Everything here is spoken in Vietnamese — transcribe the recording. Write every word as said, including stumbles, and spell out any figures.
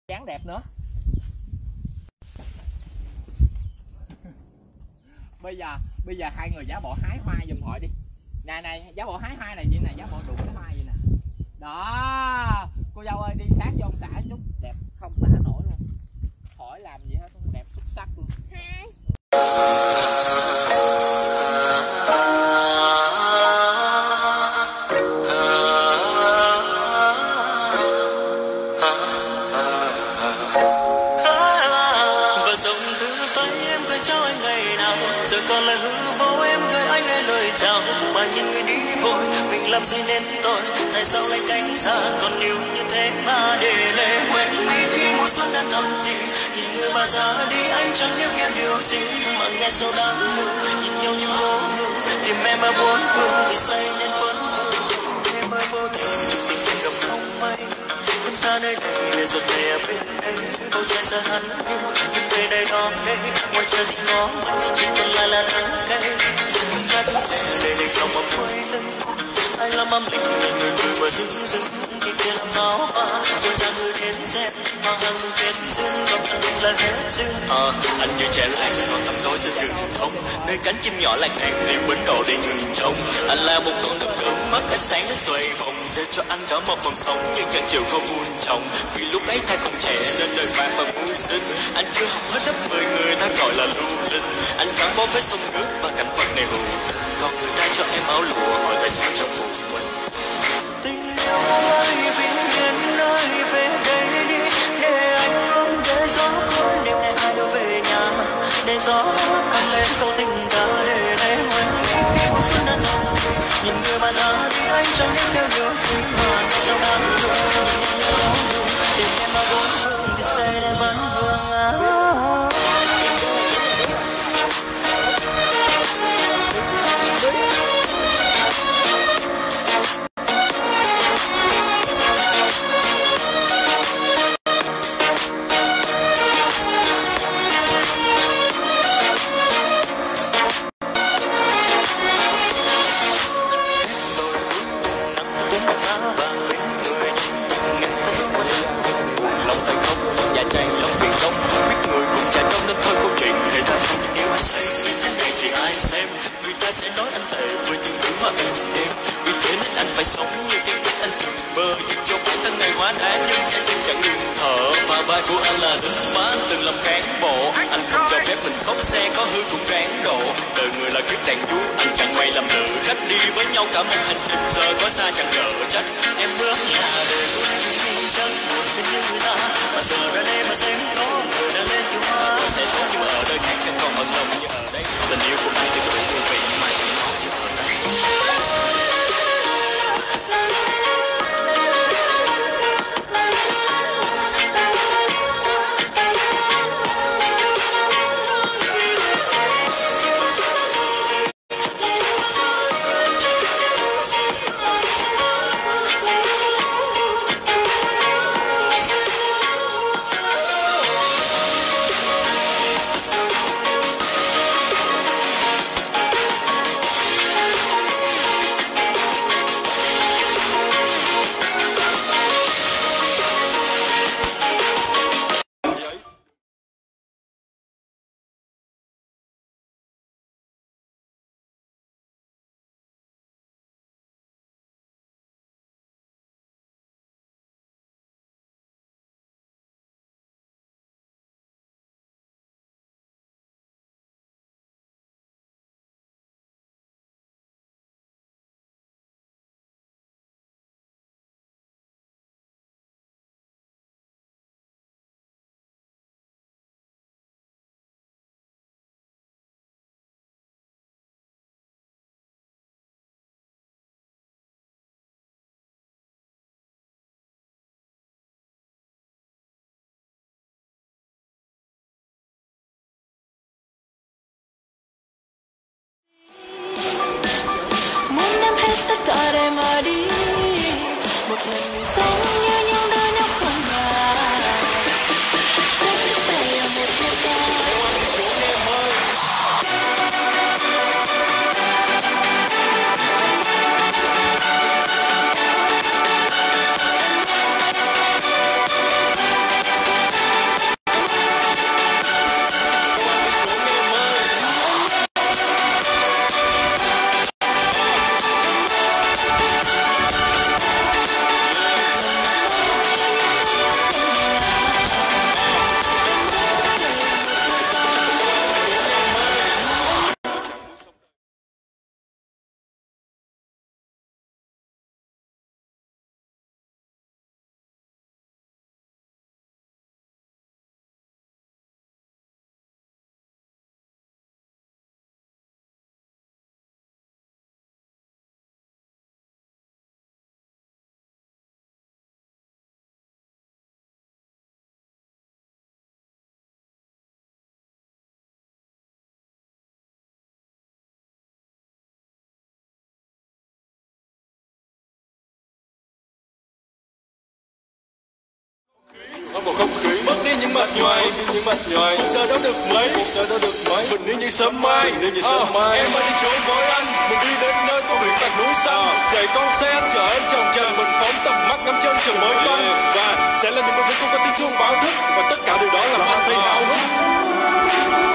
dáng đẹp nữa. Bây giờ bây giờ hai người giả bộ hái hoa giùm họ đi. Này này, giả bộ hái hoa này vậy nè, giả bộ đụng cái hoa vậy nè. Đó, cô dâu ơi đi sát vô ông xã chút, đẹp không tả nổi luôn. Khỏi làm gì hết, đẹp xuất sắc luôn. Hai. Và dòng từ tay em gửi cho anh ngày nào, giờ còn là hư vô em gửi anh lên lời chào. Mà nhìn người đi vội, mình làm gì nên tội, tại sao lại cánh xa còn nhiều như thế mà để lệ quên mi khi mùa xuân đang thầm thì nhìn người mà ra đi anh chẳng hiểu kiếm điều gì mà nghe sâu đáng thương nhìn nhau như cố ngủ tìm em mà buồn vương vì say nên vẫn em ơi vô tình chụp tình em gặp không may em xa nơi đây để rồi về bên đây bầu trời xa hẳn hiu nhưng về đây đó đây ngoài trời thì có mây chỉ còn lại là nắng cay nhưng ta thương em để để lòng mà quay lưng ai làm âm linh nhìn người người mà dưng dưng khi kia làm áo hoa rồi ra người đến xem mà hàng người kết duyên còn thằng mình là hết duyên ờ anh như trẻ lại còn tầm tối giữa rừng thông nơi cánh chim nhỏ lạnh lẽn tìm bến đò để ngừng trông anh là một con đường ấm mắt ánh sáng nó xoay vòng sẽ cho anh cả một vòng sống nhưng càng chiều không buồn chồng vì lúc ấy ta còn trẻ nên đời vàng và mưu sinh anh chưa học hết lớp mười người ta gọi là lưu linh anh gắn bó với sông nước và cảnh vật này hữu còn người ta cho em áo lụa hỏi tại sao cho phụ mình tình yêu ơi bình yên ơi về đây đi để anh ôm để gió cuốn đêm nay hai đứa về nhà để gió căng lên câu tình ta để đây hoài khi mùa xuân đã thầm nhìn người mà ra đi anh chẳng biết điều điều gì mà ngày sau đáng thương nhìn nhau đó tìm em mà bốn phương thì say để vẫn vương á những mệt nhoài, những mệt nhoài. Cuộc đời đâu được mấy, cuộc đời đâu được mấy. Mình nếu như sớm mai, mình nếu như sớm mai. Em phải đi trốn với anh, mình đi đến nơi có biển bạc núi xanh. Chạy con xe anh chở em chồng trần, mình phóng tầm mắt ngắm chân trời mới toanh. Và sẽ là những bước đi cùng có tiếng chuông báo thức, và tất cả điều đó làm anh thấy hào hứng.